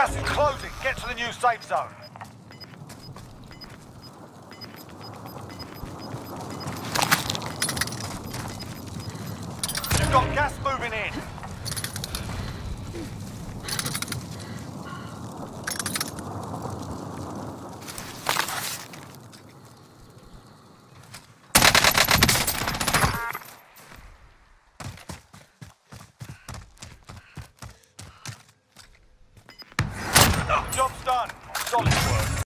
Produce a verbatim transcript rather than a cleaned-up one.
Gas is closing. Get to the new safe zone. You've got gas moving in.